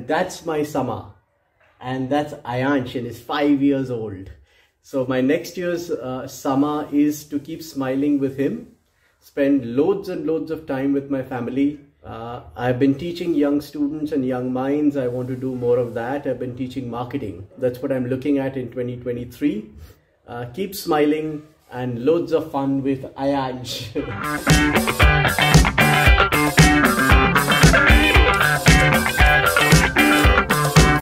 And that's my summer. And that's Ayansh, and he's 5 years old. So my next year's summer is to keep smiling with him, spend loads and loads of time with my family. I've been teaching young students and young minds. I want to do more of that. I've been teaching marketing. That's what I'm looking at in 2023. Keep smiling and loads of fun with Ayansh.